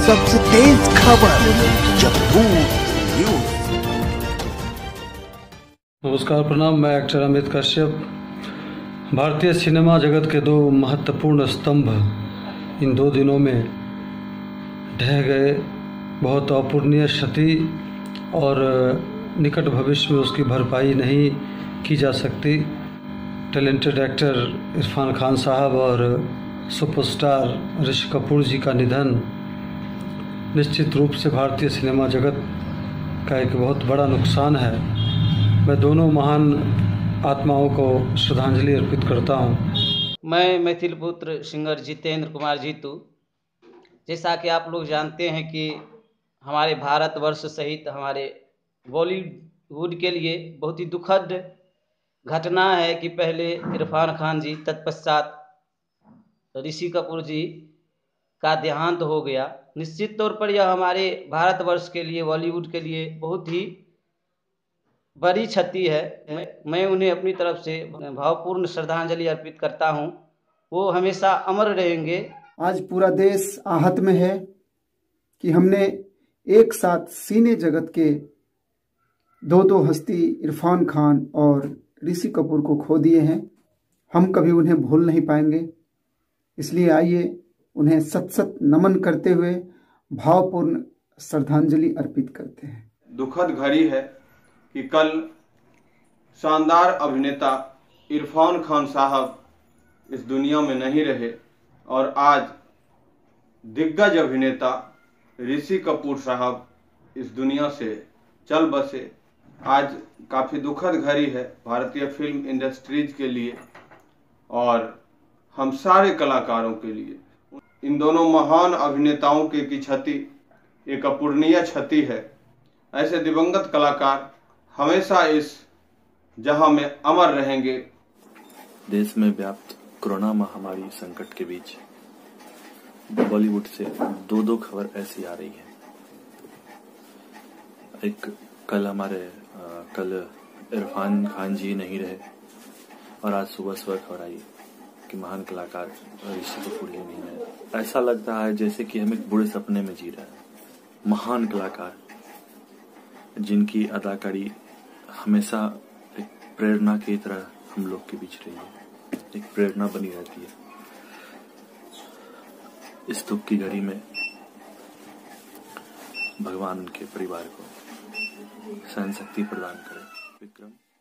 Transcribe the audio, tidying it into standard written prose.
सबसे तेज खबर जमहूर न्यूज। नमस्कार, प्रणाम। मैं एक्टर अमित कश्यप। भारतीय सिनेमा जगत के दो महत्वपूर्ण स्तंभ इन 2 दिनों में ढह गए। बहुत अपूरणीय क्षति और निकट भविष्य में उसकी भरपाई नहीं की जा सकती। टैलेंटेड एक्टर इरफान खान साहब और सुपरस्टार ऋषि कपूर जी का निधन निश्चित रूप से भारतीय सिनेमा जगत का एक बहुत बड़ा नुकसान है। मैं दोनों महान आत्माओं को श्रद्धांजलि अर्पित करता हूँ। मैं मैथिल पुत्र सिंगर जितेंद्र कुमार जीतू। जैसा कि आप लोग जानते हैं कि हमारे भारतवर्ष सहित हमारे बॉलीवुड के लिए बहुत ही दुखद घटना है कि पहले इरफान खान जी, तत्पश्चात ऋषि कपूर जी का देहांत हो गया। निश्चित तौर पर यह हमारे भारतवर्ष के लिए, बॉलीवुड के लिए बहुत ही बड़ी क्षति है। मैं उन्हें अपनी तरफ से भावपूर्ण श्रद्धांजलि अर्पित करता हूं। वो हमेशा अमर रहेंगे। आज पूरा देश आहत में है कि हमने एक साथ सिने जगत के दो हस्ती इरफान खान और ऋषि कपूर को खो दिए हैं। हम कभी उन्हें भूल नहीं पाएंगे। इसलिए आइए उन्हें सत नमन करते हुए भावपूर्ण श्रद्धांजलि अर्पित करते हैं। दुखद घड़ी है कि कल शानदार अभिनेता इरफान खान साहब इस दुनिया में नहीं रहे और आज दिग्गज अभिनेता ऋषि कपूर साहब इस दुनिया से चल बसे। आज काफ़ी दुखद घड़ी है भारतीय फिल्म इंडस्ट्रीज के लिए और हम सारे कलाकारों के लिए। इन दोनों महान अभिनेताओं की क्षति एक अपूरणीय क्षति है। ऐसे दिवंगत कलाकार हमेशा इस जहां में अमर रहेंगे। देश में व्याप्त कोरोना महामारी संकट के बीच बॉलीवुड से दो खबर ऐसी आ रही है। एक कल इरफान खान जी नहीं रहे और आज सुबह खबर आई कि महान कलाकार ऋषि कपूर जी नहीं है। ऐसा लगता है जैसे कि हम एक बुरे सपने में जी रहे हैं। महान कलाकार जिनकी अदाकारी हमेशा एक प्रेरणा की तरह हम लोग के बीच रही है, एक प्रेरणा बनी रहती है। इस दुख की घड़ी में भगवान उनके परिवार को सहन शक्ति प्रदान करे। विक्रम।